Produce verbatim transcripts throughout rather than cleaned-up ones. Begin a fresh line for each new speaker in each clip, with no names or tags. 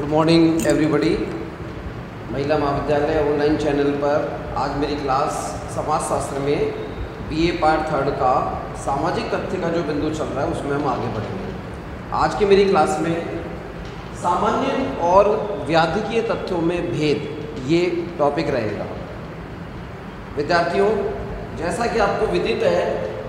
Good morning everybody. महिला महाविद्यालय online channel पर आज मेरी क्लास समाज शास्त्र में बीए पार्ट थर्ड का सामाजिक तथ्य का जो बिंदु चल रहा है उसमें हम आगे बढ़ेंगे। आज की मेरी क्लास में सामान्य और व्याधिकीय तथ्यों में भेद ये टॉपिक रहेगा। विद्यार्थियों, जैसा कि आपको विदित है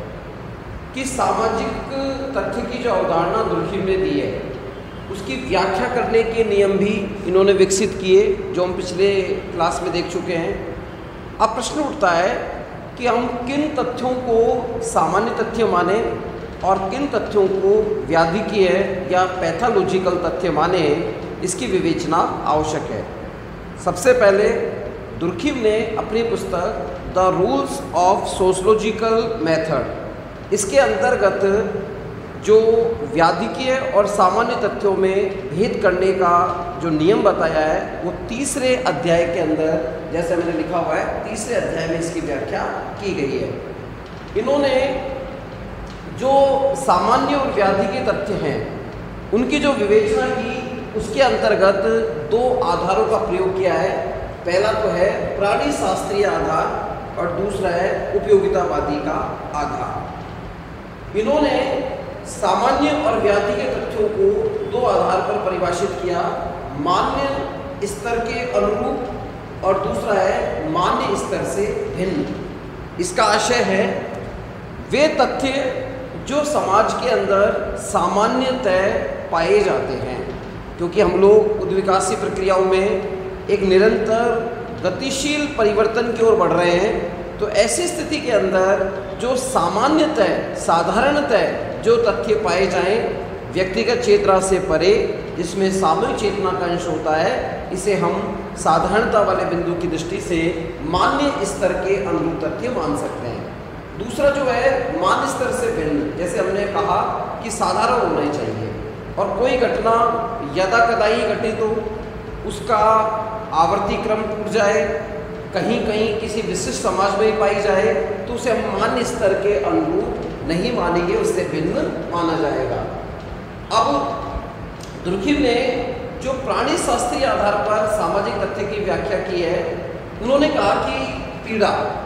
कि सामाजिक तथ्य की जो अवधारणा दुर्खिम ने दी है उसकी व्याख्या करने के नियम भी इन्होंने विकसित किए, जो हम पिछले क्लास में देख चुके हैं। अब प्रश्न उठता है कि हम किन तथ्यों को सामान्य तथ्य माने और किन तथ्यों को व्याधिकीय या पैथोलॉजिकल तथ्य माने, इसकी विवेचना आवश्यक है। सबसे पहले दुर्खिम ने अपनी पुस्तक the rules of sociological method, इसके अंतर्गत जो व्याधिकीय और सामान्य तथ्यों में भेद करने का जो नियम बताया है वो तीसरे अध्याय के अंदर, जैसे मैंने लिखा हुआ है, तीसरे अध्याय में इसकी व्याख्या की गई है। इन्होंने जो सामान्य और व्याधिकीय तथ्य हैं उनकी जो विवेचना की उसके अंतर्गत दो आधारों का प्रयोग किया है। पहला तो है प्राणी शास्त्रीय आधार और दूसरा है उपयोगितावादी का आधार। इन्होंने सामान्य और व्याधिकीय तथ्यों को दो आधार पर परिभाषित किया, मान्य स्तर के अनुरूप और दूसरा है मान्य स्तर से भिन्न। इसका आशय है वे तथ्य जो समाज के अंदर सामान्यतः पाए जाते हैं, क्योंकि हम लोग उद्विकासीय प्रक्रियाओं में एक निरंतर गतिशील परिवर्तन की ओर बढ़ रहे हैं, तो ऐसी स्थिति के अंदर जो सामान्यतः साधारणतः जो तथ्य पाए जाएं व्यक्तिगत चेतना से परे, जिसमें सामूहिक चेतना का अंश होता है, इसे हम साधारणता वाले बिंदु की दृष्टि से मान्य स्तर के अनुरूप तथ्य मान सकते हैं। दूसरा जो है मान्य स्तर से भिन्न, जैसे हमने कहा कि साधारण होना चाहिए और कोई घटना यदा कदा ही घटित हो, उसका आवर्ती क्रम टूट जाए, कहीं कहीं किसी विशिष्ट समाज में ही पाई जाए, तो उसे हम मान्य स्तर के अनुरूप नहीं मानेंगे, उससे भिन्न माना जाएगा। अब दुर्खिम ने जो प्राणी शास्त्रीय आधार पर सामाजिक तथ्य की व्याख्या की है, उन्होंने कहा कि पीड़ा,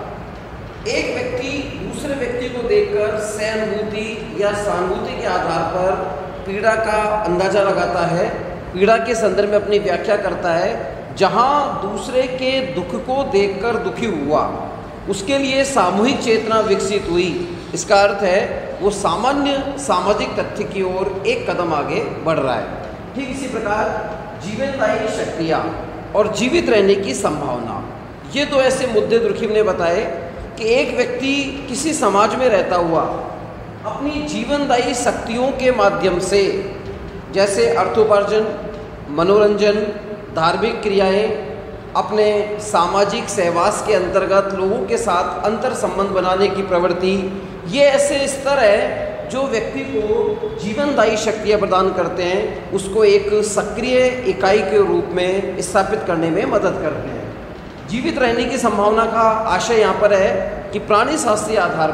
एक व्यक्ति दूसरे व्यक्ति को देखकर सहानुभूति या सहानुभूति के आधार पर पीड़ा का अंदाजा लगाता है, पीड़ा के संदर्भ में अपनी व्याख्या करता है। जहाँ दूसरे के दुख को देखकर दुखी हुआ, उसके लिए सामूहिक चेतना विकसित हुई, इसका अर्थ है वो सामान्य सामाजिक तथ्य की ओर एक कदम आगे बढ़ रहा है। ठीक इसी प्रकार जीवनदायी शक्तियाँ और जीवित रहने की संभावना, ये दो ऐसे मुद्दे दुर्खिम ने बताए कि एक व्यक्ति किसी समाज में रहता हुआ अपनी जीवनदायी शक्तियों के माध्यम से, जैसे अर्थोपार्जन, मनोरंजन, धार्मिक क्रियाएं, अपने सामाजिक सहवास के अंतर्गत लोगों के साथ अंतर संबंध बनाने की प्रवृत्ति, ये ऐसे स्तर है जो व्यक्ति को जीवनदायी शक्तियाँ प्रदान करते हैं, उसको एक सक्रिय इकाई के रूप में स्थापित करने में मदद करते हैं। जीवित रहने की संभावना का आशय यहाँ पर है कि प्राणी शास्त्रीय आधार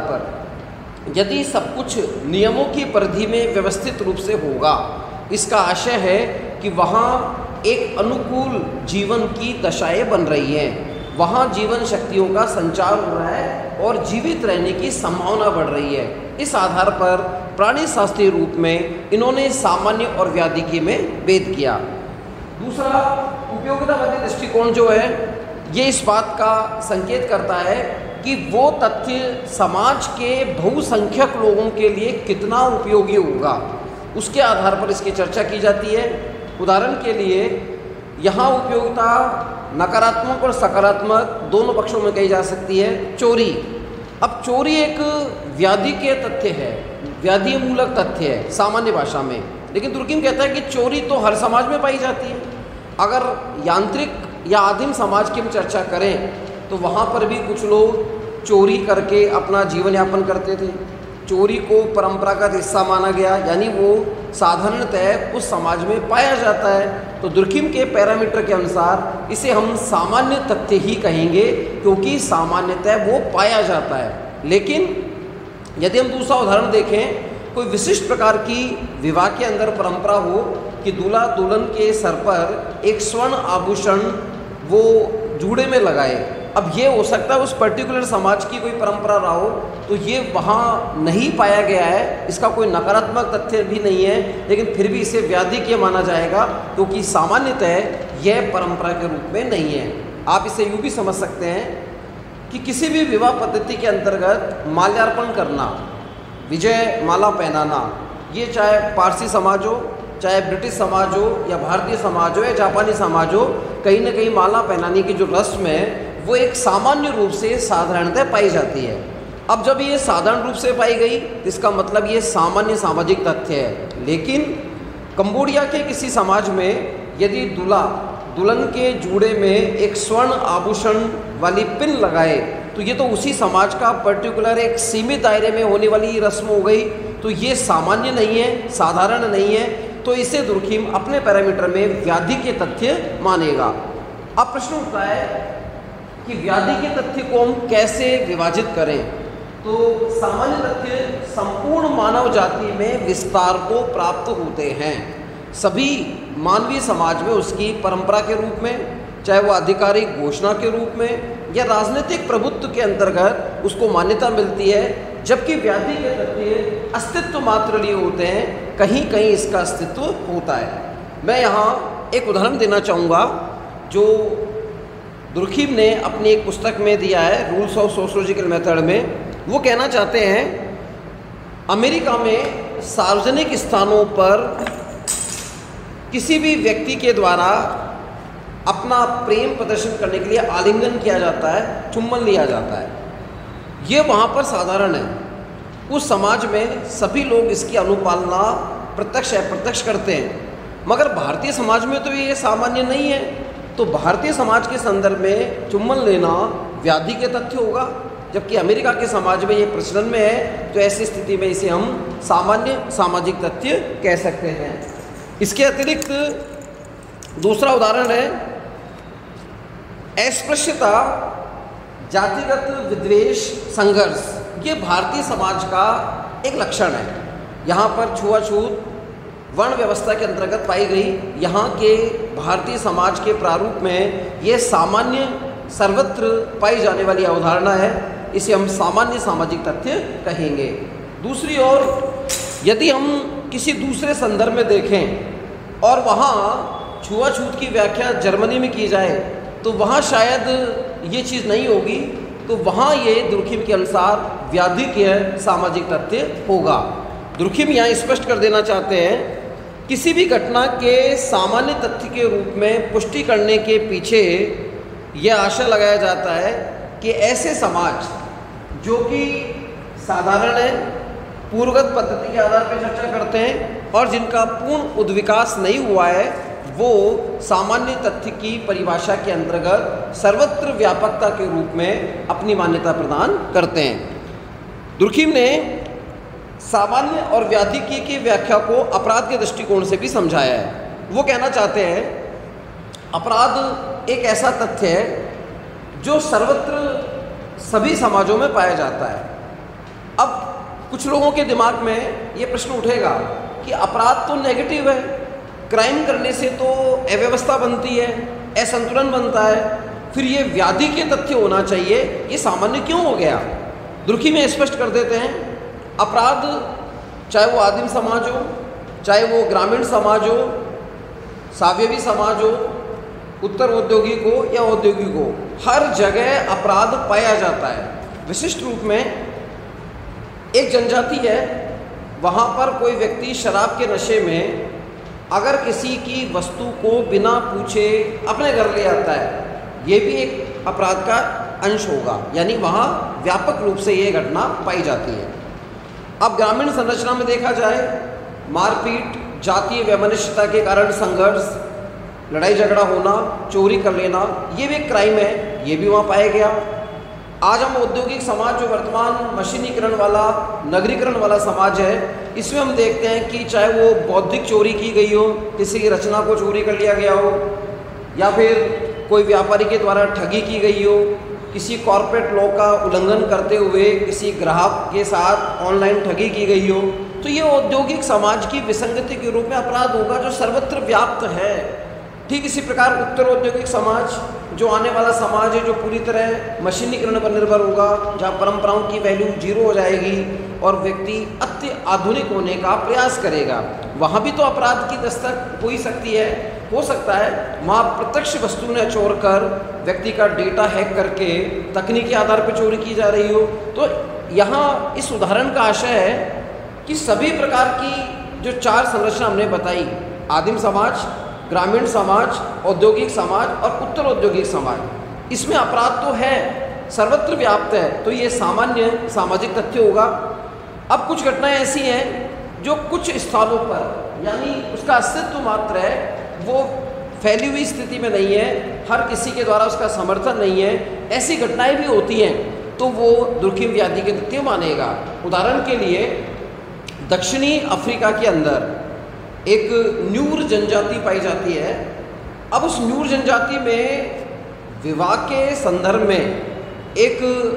पर यदि सब कुछ नियमों की परिधि में व्यवस्थित रूप से होगा, इसका आशय है कि वहाँ एक अनुकूल जीवन की दशाएं बन रही हैं, वहाँ जीवन शक्तियों का संचार हो रहा है और जीवित रहने की संभावना बढ़ रही है। इस आधार पर प्राणी शास्त्रीय रूप में इन्होंने सामान्य और व्याधिकीय में भेद किया। दूसरा उपयोगितावादी दृष्टिकोण जो है, ये इस बात का संकेत करता है कि वो तथ्य समाज के बहुसंख्यक लोगों के लिए कितना उपयोगी होगा, उसके आधार पर इसकी चर्चा की जाती है। उदाहरण के लिए यहाँ उपयोगिता नकारात्मक और सकारात्मक दोनों पक्षों में कही जा सकती है। चोरी, अब चोरी एक व्याधिकीय तथ्य है, व्याधि मूलक तथ्य है सामान्य भाषा में, लेकिन दुर्खिम कहता है कि चोरी तो हर समाज में पाई जाती है। अगर यांत्रिक या आदिम समाज की हम चर्चा करें तो वहाँ पर भी कुछ लोग चोरी करके अपना जीवन यापन करते थे। चोरी को परंपरा का हिस्सा माना गया, यानी वो साधारणतः उस समाज में पाया जाता है। तो दुर्खिम के पैरामीटर के अनुसार इसे हम सामान्य तथ्य ही कहेंगे, क्योंकि सामान्यतः वो पाया जाता है। लेकिन यदि हम दूसरा उदाहरण देखें, कोई विशिष्ट प्रकार की विवाह के अंदर परंपरा हो कि दूल्हा दुल्हन के सर पर एक स्वर्ण आभूषण वो जूड़े में लगाए। अब ये हो सकता है उस पर्टिकुलर समाज की कोई परंपरा रहा हो, तो ये वहाँ नहीं पाया गया है, इसका कोई नकारात्मक तथ्य भी नहीं है, लेकिन फिर भी इसे व्याधिक्य माना जाएगा क्योंकि सामान्यतः यह परंपरा के रूप में नहीं है। आप इसे यूँ भी समझ सकते हैं कि किसी भी विवाह पद्धति के अंतर्गत माल्यार्पण करना, विजय माला पहनाना, ये चाहे पारसी समाज हो, चाहे ब्रिटिश समाज हो, या भारतीय समाज हो, या जापानी समाज हो, कहीं ना कहीं माला पहनाने की जो रस्म है वो एक सामान्य रूप से साधारणतः पाई जाती है। अब जब ये साधारण रूप से पाई गई तो इसका मतलब ये सामान्य सामाजिक तथ्य है। लेकिन कंबोडिया के किसी समाज में यदि दूल्हा दुल्हन के जूड़े में एक स्वर्ण आभूषण वाली पिन लगाए तो ये तो उसी समाज का पर्टिकुलर एक सीमित दायरे में होने वाली रस्म हो गई, तो ये सामान्य नहीं है, साधारण नहीं है, तो इसे दुर्खिम अपने पैरामीटर में व्याधि के तथ्य मानेगा। अब प्रश्न उठता है कि व्याधि के तथ्य को हम कैसे विभाजित करें। तो सामान्य तथ्य संपूर्ण मानव जाति में विस्तार को प्राप्त होते हैं। सभी मानवीय समाज में उसकी परंपरा के रूप में, चाहे वो आधिकारिक घोषणा के रूप में या राजनीतिक प्रभुत्व के अंतर्गत उसको मान्यता मिलती है, जबकि व्याधि के तथ्य अस्तित्व मात्र लिए होते हैं, कहीं कहीं इसका अस्तित्व होता है। मैं यहाँ एक उदाहरण देना चाहूँगा जो दुर्खिम ने अपनी एक पुस्तक में दिया है, रूल्स ऑफ सोशियोलॉजिकल मेथड में। वो कहना चाहते हैं अमेरिका में सार्वजनिक स्थानों पर किसी भी व्यक्ति के द्वारा अपना प्रेम प्रदर्शन करने के लिए आलिंगन किया जाता है, चुम्बन लिया जाता है, ये वहाँ पर साधारण है। उस समाज में सभी लोग इसकी अनुपालना प्रत्यक्ष अप्रत्यक्ष करते हैं, मगर भारतीय समाज में तो ये सामान्य नहीं है। तो भारतीय समाज के संदर्भ में चुम्बन लेना व्याधि के तथ्य होगा, जबकि अमेरिका के समाज में ये प्रचलन में है, तो ऐसी स्थिति में इसे हम सामान्य सामाजिक तथ्य कह सकते हैं। इसके अतिरिक्त दूसरा उदाहरण है अस्पृश्यता, जातिगत विद्वेष, संघर्ष। ये भारतीय समाज का एक लक्षण है। यहाँ पर छुआछूत वर्ण व्यवस्था के अंतर्गत पाई गई, यहाँ के भारतीय समाज के प्रारूप में ये सामान्य सर्वत्र पाई जाने वाली अवधारणा है, इसे हम सामान्य सामाजिक तथ्य कहेंगे। दूसरी ओर यदि हम किसी दूसरे संदर्भ में देखें और वहाँ छुआछूत की व्याख्या जर्मनी में की जाए तो वहाँ शायद ये चीज़ नहीं होगी, तो वहाँ ये दुर्खिम के अनुसार व्याधिक सामाजिक तथ्य होगा। दुर्खिम यहाँ स्पष्ट कर देना चाहते हैं किसी भी घटना के सामान्य तथ्य के रूप में पुष्टि करने के पीछे यह आशा लगाया जाता है कि ऐसे समाज जो कि साधारण है, पूर्वगत पद्धति के आधार पर चर्चा करते हैं और जिनका पूर्ण उद्विकास नहीं हुआ है, वो सामान्य तथ्य की परिभाषा के अंतर्गत सर्वत्र व्यापकता के रूप में अपनी मान्यता प्रदान करते हैं। दुर्खिम ने सामान्य और व्याधिकी की व्याख्या को अपराध के दृष्टिकोण से भी समझाया है। वो कहना चाहते हैं अपराध एक ऐसा तथ्य है जो सर्वत्र सभी समाजों में पाया जाता है। अब कुछ लोगों के दिमाग में ये प्रश्न उठेगा कि अपराध तो नेगेटिव है, क्राइम करने से तो अव्यवस्था बनती है, असंतुलन बनता है, फिर ये व्याधि के तथ्य होना चाहिए, ये सामान्य क्यों हो गया? दुर्खिम में स्पष्ट कर देते हैं अपराध चाहे वो आदिम समाज हो, चाहे वो ग्रामीण समाज हो, सावयवी समाज हो, उत्तर औद्योगिक हो या औद्योगिक हो, हर जगह अपराध पाया जाता है। विशिष्ट रूप में एक जनजाति है, वहाँ पर कोई व्यक्ति शराब के नशे में अगर किसी की वस्तु को बिना पूछे अपने घर ले आता है, ये भी एक अपराध का अंश होगा, यानी वहाँ व्यापक रूप से ये घटना पाई जाती है। अब ग्रामीण संरचना में देखा जाए, मारपीट, जातीय वैमनस्यता के कारण संघर्ष, लड़ाई झगड़ा होना, चोरी कर लेना, ये भी एक क्राइम है, ये भी वहाँ पाया गया। आज हम औद्योगिक समाज जो वर्तमान मशीनीकरण वाला, नगरीकरण वाला समाज है, इसमें हम देखते हैं कि चाहे वो बौद्धिक चोरी की गई हो, किसी की रचना को चोरी कर लिया गया हो, या फिर कोई व्यापारी के द्वारा ठगी की गई हो, किसी कॉर्पोरेट लॉ का उल्लंघन करते हुए किसी ग्राहक के साथ ऑनलाइन ठगी की गई हो, तो ये औद्योगिक समाज की विसंगति के रूप में अपराध होगा जो सर्वत्र व्याप्त है। ठीक इसी प्रकार उत्तर औद्योगिक समाज, जो आने वाला समाज है, जो पूरी तरह मशीनीकरण पर निर्भर होगा, जहाँ परंपराओं की वैल्यू जीरो हो जाएगी और व्यक्ति अति आधुनिक होने का प्रयास करेगा, वहाँ भी तो अपराध की दस्तक हो ही सकती है, हो सकता है वहाँ प्रत्यक्ष वस्तु ने चोर कर व्यक्ति का डेटा हैक करके तकनीकी आधार पर चोरी की जा रही हो। तो यहाँ इस उदाहरण का आशय है कि सभी प्रकार की जो चार संरचना हमने बताई, आदिम समाज, ग्रामीण समाज, औद्योगिक समाज और उत्तर औद्योगिक समाज, इसमें अपराध तो है, सर्वत्र व्याप्त है, तो ये सामान्य सामाजिक तथ्य होगा। अब कुछ घटनाएं ऐसी हैं जो कुछ स्थानों पर, यानी उसका अस्तित्व मात्र है, वो फैली हुई स्थिति में नहीं है, हर किसी के द्वारा उसका समर्थन नहीं है, ऐसी घटनाएं भी होती हैं, तो वो दुर्खिम व्याधि के तथ्य मानेगा। उदाहरण के लिए दक्षिणी अफ्रीका के अंदर एक न्यूर जनजाति पाई जाती है। अब उस न्यूर जनजाति में विवाह के संदर्भ में एक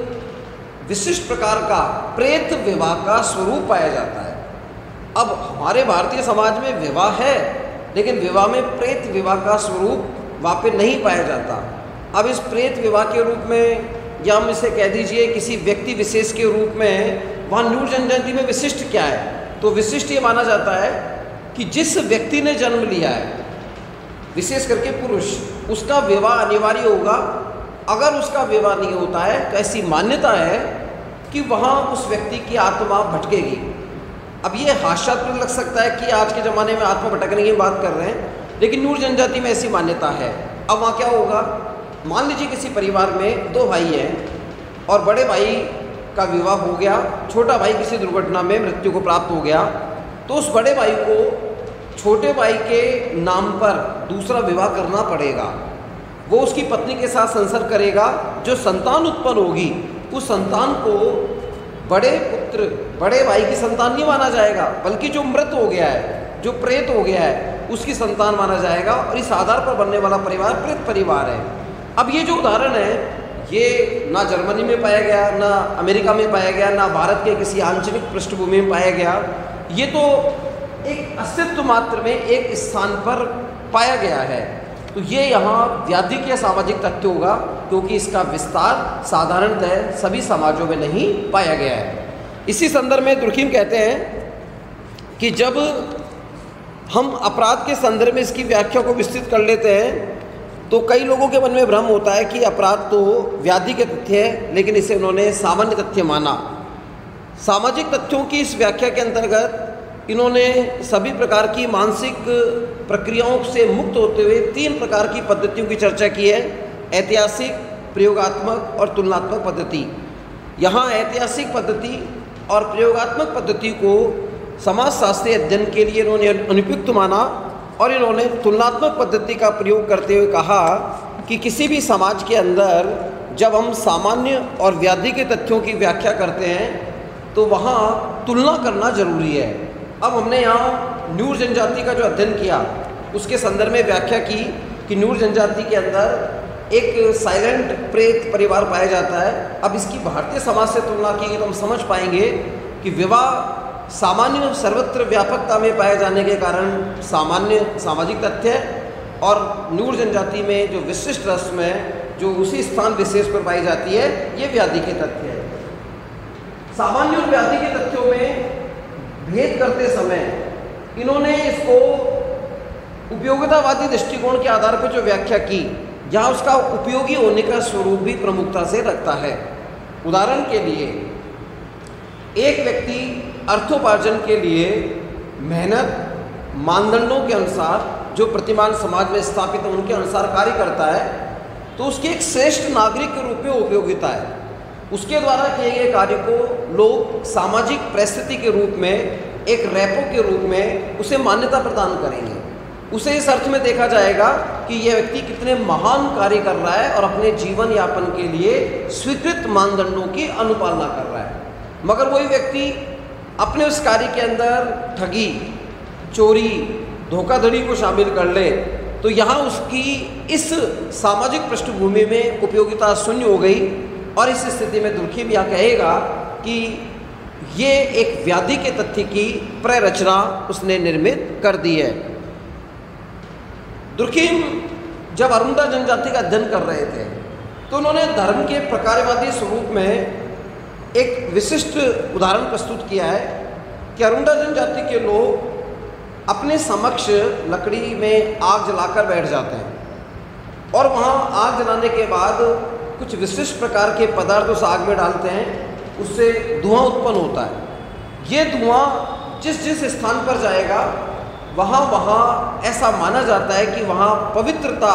विशिष्ट प्रकार का प्रेत विवाह का स्वरूप पाया जाता है। अब हमारे भारतीय समाज में विवाह है, लेकिन विवाह में प्रेत विवाह का स्वरूप वहाँ पे नहीं पाया जाता। अब इस प्रेत विवाह के रूप में, या हम इसे कह दीजिए किसी व्यक्ति विशेष के रूप में, वहाँ न्यूर जनजाति में विशिष्ट क्या है? तो विशिष्ट ये माना जाता है कि जिस व्यक्ति ने जन्म लिया है, विशेष करके पुरुष, उसका विवाह अनिवार्य होगा। अगर उसका विवाह नहीं होता है तो ऐसी मान्यता है कि वहाँ उस व्यक्ति की आत्मा भटकेगी। अब ये हास्यास्पद लग सकता है कि आज के ज़माने में आत्मा भटकने की बात कर रहे हैं, लेकिन न्यूर जनजाति में ऐसी मान्यता है। अब वहाँ क्या होगा, मान लीजिए किसी परिवार में दो भाई हैं और बड़े भाई का विवाह हो गया, छोटा भाई किसी दुर्घटना में मृत्यु को प्राप्त हो गया, तो उस बड़े भाई को छोटे भाई के नाम पर दूसरा विवाह करना पड़ेगा। वो उसकी पत्नी के साथ संसर्ग करेगा, जो संतान उत्पन्न होगी उस संतान को बड़े पुत्र, बड़े भाई की संतान नहीं माना जाएगा, बल्कि जो मृत हो गया है, जो प्रेत हो गया है, उसकी संतान माना जाएगा, और इस आधार पर बनने वाला परिवार प्रेत परिवार है। अब ये जो उदाहरण है, ये ना जर्मनी में पाया गया, ना अमेरिका में पाया गया, ना भारत के किसी आंचलिक पृष्ठभूमि में पाया गया, ये तो एक अस्तित्व मात्र में एक स्थान पर पाया गया है। तो ये यहाँ व्याधि के सामाजिक तथ्य होगा, क्योंकि इसका विस्तार साधारणतः सभी समाजों में नहीं पाया गया है। इसी संदर्भ में दुर्खिम कहते हैं कि जब हम अपराध के संदर्भ में इसकी व्याख्या को विस्तृत कर लेते हैं, तो कई लोगों के मन में भ्रम होता है कि अपराध तो व्याधि के तथ्य है, लेकिन इसे उन्होंने सामान्य तथ्य माना। सामाजिक तथ्यों की इस व्याख्या के अंतर्गत इन्होंने सभी प्रकार की मानसिक प्रक्रियाओं से मुक्त होते हुए तीन प्रकार की पद्धतियों की चर्चा की है: ऐतिहासिक, प्रयोगात्मक और तुलनात्मक पद्धति। यहाँ ऐतिहासिक पद्धति और प्रयोगात्मक पद्धति को समाजशास्त्रीय अध्ययन के लिए इन्होंने अनुपयुक्त माना, और इन्होंने तुलनात्मक पद्धति का प्रयोग करते हुए कहा कि किसी भी समाज के अंदर जब हम सामान्य और व्याधि के तथ्यों की व्याख्या करते हैं तो वहाँ तुलना करना जरूरी है। अब हमने यहाँ न्यूर जनजाति का जो अध्ययन किया, उसके संदर्भ में व्याख्या की कि न्यूर जनजाति के अंदर एक साइलेंट प्रेत परिवार पाया जाता है। अब इसकी भारतीय समाज से तुलना की तो हम समझ पाएंगे कि विवाह सामान्य सर्वत्र व्यापकता में पाए जाने के कारण सामान्य सामाजिक तथ्य है, और न्यूर जनजाति में जो विशिष्ट रस्म है जो उसी स्थान विशेष पर पाई जाती है, ये व्याधि के तथ्य है। सामान्य और व्याधि के तथ्यों में भेद करते समय इन्होंने इसको उपयोगितावादी दृष्टिकोण के आधार पर जो व्याख्या की, जहाँ उसका उपयोगी होने का स्वरूप भी प्रमुखता से रखता है। उदाहरण के लिए, एक व्यक्ति अर्थोपार्जन के लिए मेहनत मानदंडों के अनुसार जो प्रतिमान समाज में स्थापित है उनके अनुसार कार्य करता है, तो उसके एक श्रेष्ठ नागरिक के रूप में उपयोगिता है। उसके द्वारा किए गए कार्य को लोग सामाजिक परिस्थिति के रूप में, एक रेपो के रूप में उसे मान्यता प्रदान करेंगे। उसे इस अर्थ में देखा जाएगा कि यह व्यक्ति कितने महान कार्य कर रहा है और अपने जीवन यापन के लिए स्वीकृत मानदंडों की अनुपालना कर रहा है। मगर वही व्यक्ति अपने उस कार्य के अंदर ठगी, चोरी, धोखाधड़ी को शामिल कर ले, तो यहाँ उसकी इस सामाजिक पृष्ठभूमि में उपयोगिता शून्य हो गई। और इस स्थिति में दुर्खिम यह कहेगा कि ये एक व्याधि के तथ्य की प्ररचना उसने निर्मित कर दी है। दुर्खिम जब अरुंडा जनजाति का अध्ययन कर रहे थे तो उन्होंने धर्म के प्रकारवादी स्वरूप में एक विशिष्ट उदाहरण प्रस्तुत किया है कि अरुंडा जनजाति के लोग अपने समक्ष लकड़ी में आग जलाकर बैठ जाते हैं और वहाँ आग जलाने के बाद कुछ विशिष्ट प्रकार के पदार्थ उस आग में डालते हैं, उससे धुआं उत्पन्न होता है। ये धुआं जिस जिस स्थान पर जाएगा वहाँ वहाँ ऐसा माना जाता है कि वहाँ पवित्रता,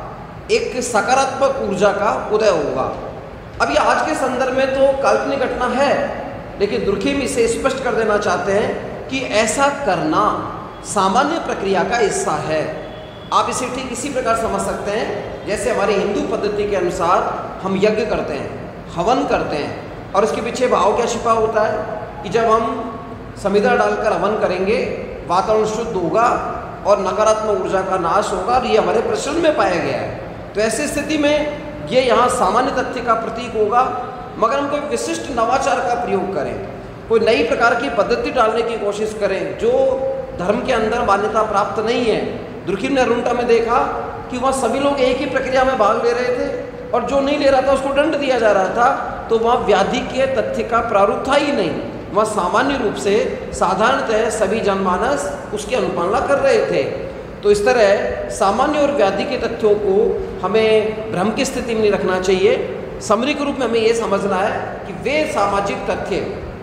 एक सकारात्मक ऊर्जा का उदय होगा। अब ये आज के संदर्भ में तो काल्पनिक घटना है, लेकिन दुर्खिम इसे स्पष्ट कर देना चाहते हैं कि ऐसा करना सामान्य प्रक्रिया का हिस्सा है। आप इसे ठीक इसी प्रकार समझ सकते हैं जैसे हमारी हिंदू पद्धति के अनुसार हम यज्ञ करते हैं, हवन करते हैं, और इसके पीछे भाव क्या छिपा होता है कि जब हम समिधा डालकर हवन करेंगे वातावरण शुद्ध होगा और नकारात्मक ऊर्जा का नाश होगा, और ये हमारे प्रश्न में पाया गया है। तो ऐसी स्थिति में ये यहाँ सामान्य तथ्य का प्रतीक होगा, मगर हम कोई विशिष्ट नवाचार का प्रयोग करें, कोई नई प्रकार की पद्धति डालने की कोशिश करें जो धर्म के अंदर मान्यता प्राप्त नहीं है। दुर्खिम ने अरुंडा में देखा कि वहाँ सभी लोग एक ही प्रक्रिया में भाग ले रहे थे और जो नहीं ले रहा था उसको दंड दिया जा रहा था, तो वहाँ व्याधि के तथ्य का प्रारूप था ही नहीं। वह सामान्य रूप से साधारणतः सभी जनमानस उसकी अनुपालना कर रहे थे। तो इस तरह सामान्य और व्याधि के तथ्यों को हमें भ्रम की स्थिति में नहीं रखना चाहिए। समरी के रूप में हमें ये समझना है कि वे सामाजिक तथ्य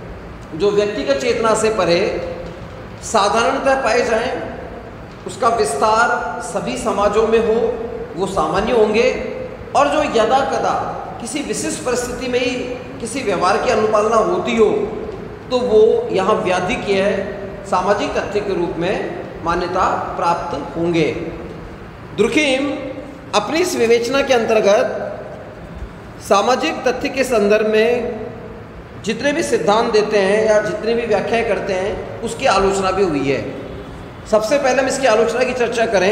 जो व्यक्तिगत चेतना से परे साधारणतः पाए जाएं, उसका विस्तार सभी समाजों में हो, वो सामान्य होंगे, और जो यदा कदा किसी विशिष्ट परिस्थिति में ही किसी व्यवहार की अनुपालना होती हो तो वो यहाँ व्याधि की है सामाजिक तथ्य के रूप में मान्यता प्राप्त होंगे। दुर्खिम अपनी इस विवेचना के अंतर्गत सामाजिक तथ्य के संदर्भ में जितने भी सिद्धांत देते हैं या जितनी भी व्याख्याएं करते हैं उसकी आलोचना भी हुई है। सबसे पहले हम इसकी आलोचना की चर्चा करें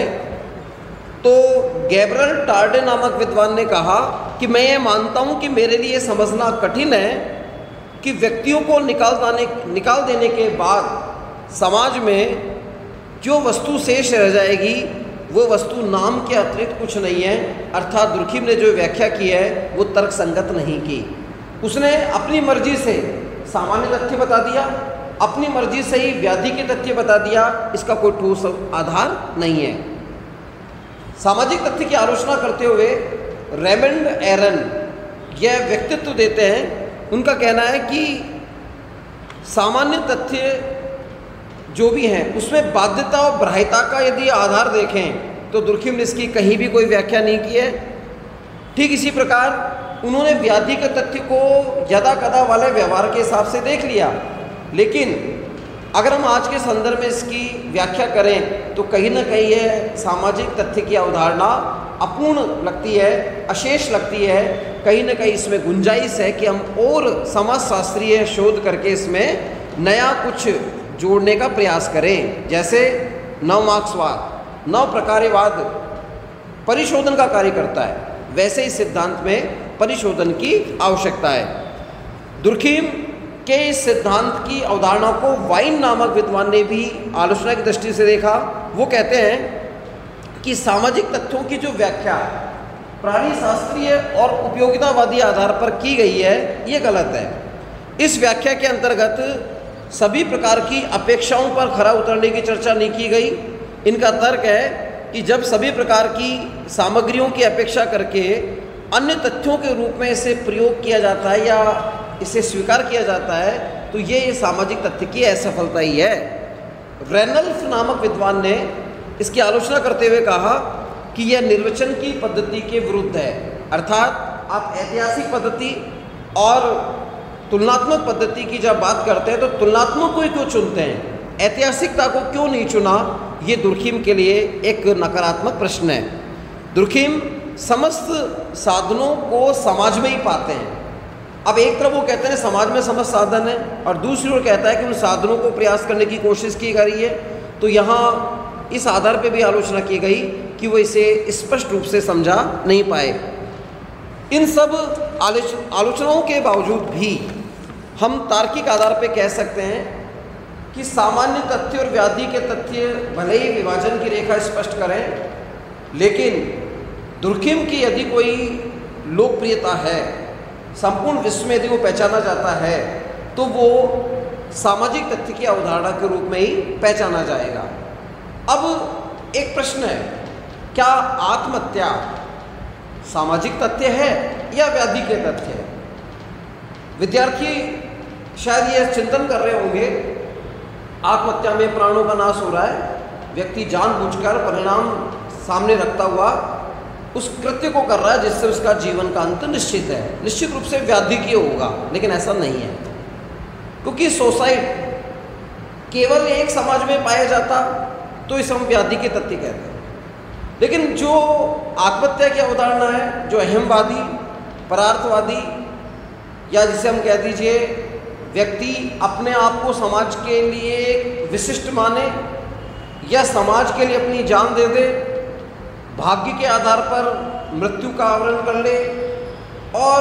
तो गैब्रियल टार्डे नामक विद्वान ने कहा कि मैं ये मानता हूँ कि मेरे लिए समझना कठिन है कि व्यक्तियों को निकाल देने निकाल देने के बाद समाज में जो वस्तु शेष रह जाएगी वो वस्तु नाम के अतिरिक्त कुछ नहीं है। अर्थात दुर्खिम ने जो व्याख्या की है वो तर्कसंगत नहीं की। उसने अपनी मर्जी से सामान्य तथ्य बता दिया, अपनी मर्जी से ही व्याधि के तथ्य बता दिया, इसका कोई ठोस आधार नहीं है। सामाजिक तथ्य की आलोचना करते हुए रेमंड एरन यह व्यक्तित्व देते हैं। उनका कहना है कि सामान्य तथ्य जो भी हैं उसमें बाध्यता और बाह्यता का यदि आधार देखें तो दुर्खिम ने इसकी कहीं भी कोई व्याख्या नहीं की है। ठीक इसी प्रकार उन्होंने व्याधि के तथ्य को यदा कदा वाले व्यवहार के हिसाब से देख लिया, लेकिन अगर हम आज के संदर्भ में इसकी व्याख्या करें तो कहीं ना कहीं यह सामाजिक तथ्य की अवधारणा अपूर्ण लगती है, अशेष लगती है। कहीं ना कहीं इसमें गुंजाइश है कि हम और समाजशास्त्रीय शोध करके इसमें नया कुछ जोड़ने का प्रयास करें। जैसे नव मार्क्सवाद, नव प्रकारवाद परिशोधन का कार्य करता है, वैसे ही सिद्धांत में परिशोधन की आवश्यकता है। दुर्खिम के इस सिद्धांत की अवधारणा को वाइन नामक विद्वान ने भी आलोचना की दृष्टि से देखा। वो कहते हैं कि सामाजिक तथ्यों की जो व्याख्या प्राणी शास्त्रीय और उपयोगितावादी आधार पर की गई है ये गलत है। इस व्याख्या के अंतर्गत सभी प्रकार की अपेक्षाओं पर खरा उतरने की चर्चा नहीं की गई। इनका तर्क है कि जब सभी प्रकार की सामग्रियों की अपेक्षा करके अन्य तथ्यों के रूप में इसे प्रयोग किया जाता है या इसे स्वीकार किया जाता है तो ये सामाजिक तथ्य की असफलता ही है। रेनल्फ नामक विद्वान ने इसकी आलोचना करते हुए कहा कि यह निर्वचन की पद्धति के विरुद्ध है। अर्थात आप ऐतिहासिक पद्धति और तुलनात्मक पद्धति की जब बात करते हैं तो तुलनात्मक को ही क्यों चुनते हैं, ऐतिहासिकता को क्यों नहीं चुना, ये दुर्खिम के लिए एक नकारात्मक प्रश्न है। दुर्खिम समस्त साधनों को समाज में ही पाते हैं। अब एक तरफ वो कहते हैं समाज में समस्त साधन है और दूसरी ओर कहता है कि उन साधनों को प्रयास करने की कोशिश की जा रही है। तो यहाँ इस आधार पर भी आलोचना की गई कि वो इसे स्पष्ट रूप से समझा नहीं पाए। इन सब आलोचनाओं के बावजूद भी हम तार्किक आधार पे कह सकते हैं कि सामान्य तथ्य और व्याधि के तथ्य भले ही विभाजन की रेखा स्पष्ट करें, लेकिन दुर्खिम की यदि कोई लोकप्रियता है, संपूर्ण विश्व में यदि वो पहचाना जाता है, तो वो सामाजिक तथ्य की अवधारणा के रूप में ही पहचाना जाएगा। अब एक प्रश्न है, क्या आत्महत्या सामाजिक तथ्य है या व्याधि के तथ्य है? विद्यार्थी शायद ये चिंतन कर रहे होंगे, आत्महत्या में प्राणों का नाश हो रहा है, व्यक्ति जानबूझकर परिणाम सामने रखता हुआ उस कृत्य को कर रहा है जिससे उसका जीवन का अंत निश्चित है, निश्चित रूप से व्याधि की होगा, लेकिन ऐसा नहीं है, क्योंकि सुसाइड केवल एक समाज में पाया जाता तो इसे हम व्याधि के तथ्य कहते हैं। लेकिन जो आत्महत्या की अवधारणा है, जो अहमवादी, परार्थवादी, या जिसे हम कह दीजिए व्यक्ति अपने आप को समाज के लिए विशिष्ट माने या समाज के लिए अपनी जान दे दे, भाग्य के आधार पर मृत्यु का आवरण कर ले और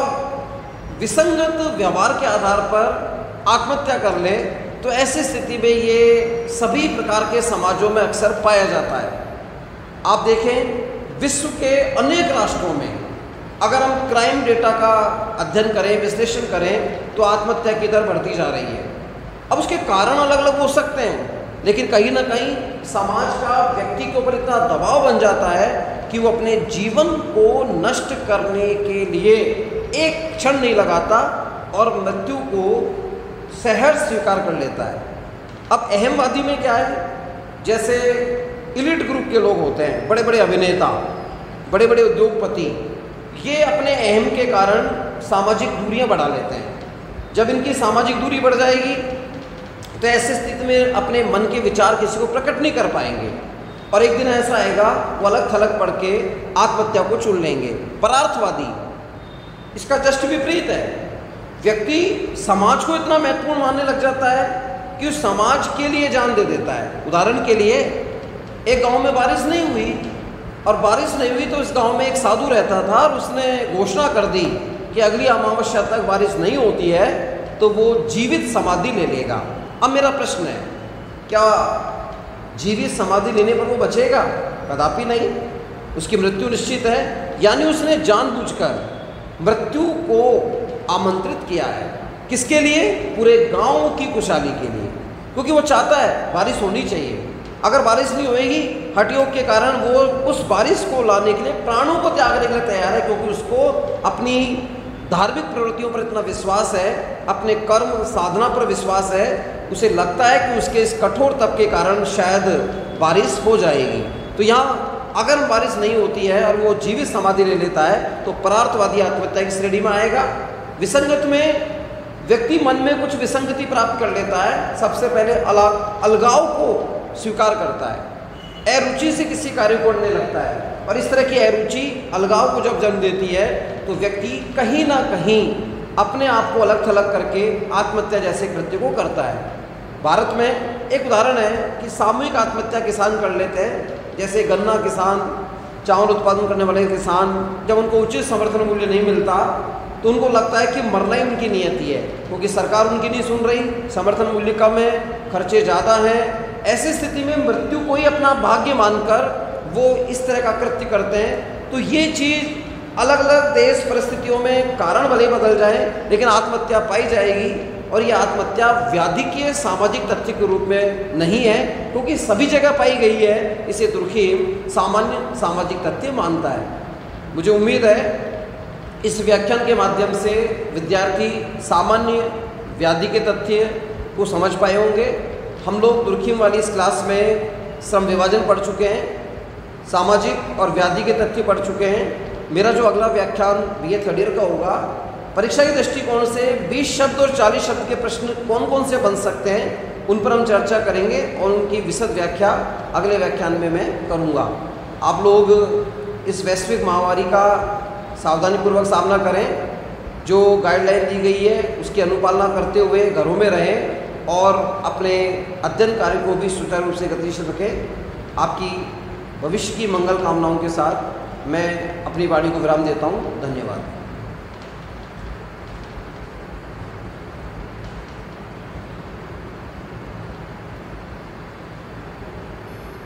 विसंगत व्यवहार के आधार पर आत्महत्या कर ले, तो ऐसी स्थिति में ये सभी प्रकार के समाजों में अक्सर पाया जाता है। आप देखें विश्व के अनेक राष्ट्रों में अगर हम क्राइम डेटा का अध्ययन करें, विश्लेषण करें, तो आत्महत्या की दर बढ़ती जा रही है। अब उसके कारण अलग अलग हो सकते हैं, लेकिन कहीं ना कहीं समाज का व्यक्ति के ऊपर इतना दबाव बन जाता है कि वो अपने जीवन को नष्ट करने के लिए एक क्षण नहीं लगाता और मृत्यु को सहर्ष स्वीकार कर लेता है। अब अहमवादी में क्या है, जैसे इलीट ग्रुप के लोग होते हैं, बड़े बड़े अभिनेता, बड़े बड़े उद्योगपति, ये अपने अहम के कारण सामाजिक दूरियां बढ़ा लेते हैं। जब इनकी सामाजिक दूरी बढ़ जाएगी तो ऐसी स्थिति में अपने मन के विचार किसी को प्रकट नहीं कर पाएंगे और एक दिन ऐसा आएगा वो अलग थलग पड़ के आत्महत्या को चुन लेंगे। परार्थवादी इसका जस्ट विपरीत है, व्यक्ति समाज को इतना महत्वपूर्ण मानने लग जाता है कि उस समाज के लिए जान दे देता है। उदाहरण के लिए, एक गांव में बारिश नहीं हुई और बारिश नहीं हुई तो इस गांव में एक साधु रहता था और उसने घोषणा कर दी कि अगली अमावस्या तक बारिश नहीं होती है तो वो जीवित समाधि ले लेगा। अब मेरा प्रश्न है, क्या जीवित समाधि लेने पर वो बचेगा? कदापि नहीं, उसकी मृत्यु निश्चित है। यानी उसने जानबूझकर मृत्यु को आमंत्रित किया है। किसके लिए? पूरे गांव की खुशहाली के लिए, क्योंकि वो चाहता है बारिश होनी चाहिए। अगर बारिश नहीं होएगी, हठयोग के कारण वो उस बारिश को लाने के लिए प्राणों को त्यागने के लिए तैयार है, क्योंकि उसको अपनी धार्मिक प्रवृत्तियों पर इतना विश्वास है, अपने कर्म साधना पर विश्वास है, उसे लगता है कि उसके इस कठोर तप के कारण शायद बारिश हो जाएगी। तो यहाँ अगर बारिश नहीं होती है और वो जीवित समाधि ले लेता है तो परार्थवादी आत्महत्या की श्रेणी में आएगा। विसंगत में व्यक्ति मन में कुछ विसंगति प्राप्त कर लेता है, सबसे पहले अलग अलगाव को स्वीकार करता है, अरुचि से किसी कार्य को करने लगता है और इस तरह की अरुचि अलगाव को जब जन्म देती है तो व्यक्ति कहीं ना कहीं अपने आप को अलग थलग करके आत्महत्या जैसे कृत्य को करता है। भारत में एक उदाहरण है कि सामूहिक आत्महत्या किसान कर लेते हैं, जैसे गन्ना किसान, चावल उत्पादन करने वाले किसान, जब उनको उचित समर्थन मूल्य नहीं मिलता तो उनको लगता है कि मरना ही उनकी नियति है, क्योंकि सरकार उनकी नहीं सुन रही, समर्थन मूल्य कम है, खर्चे ज़्यादा हैं। ऐसी स्थिति में मृत्यु को ही अपना भाग्य मानकर वो इस तरह का कृत्य करते हैं। तो ये चीज़ अलग अलग देश परिस्थितियों में कारण भले बदल जाए, लेकिन आत्महत्या पाई जाएगी और ये आत्महत्या व्याधि के सामाजिक तथ्य के रूप में नहीं है, क्योंकि सभी जगह पाई गई है। इसे दुर्खिम सामान्य सामाजिक तथ्य मानता है। मुझे उम्मीद है इस व्याख्यान के माध्यम से विद्यार्थी सामान्य व्याधि के तथ्य को समझ पाए होंगे। हम लोग दुर्खिम वाली इस क्लास में श्रम विभाजन पढ़ चुके हैं, सामाजिक और व्याधि के तथ्य पढ़ चुके हैं। मेरा जो अगला व्याख्यान बी ए थर्ड ईयर का होगा, परीक्षा के दृष्टिकोण से बीस शब्द और चालीस शब्द के प्रश्न कौन कौन से बन सकते हैं उन पर हम चर्चा करेंगे और उनकी विशद व्याख्या अगले व्याख्यान में मैं करूँगा। आप लोग इस वैश्विक महामारी का सावधानीपूर्वक सामना करें, जो गाइडलाइन दी गई है उसकी अनुपालना करते हुए घरों में रहें और अपने अध्ययन कार्य को भी सुचारू रूप से गतिशील रखें। आपकी भविष्य की मंगल कामनाओं के साथ मैं अपनी वाणी को विराम देता हूँ। धन्यवाद।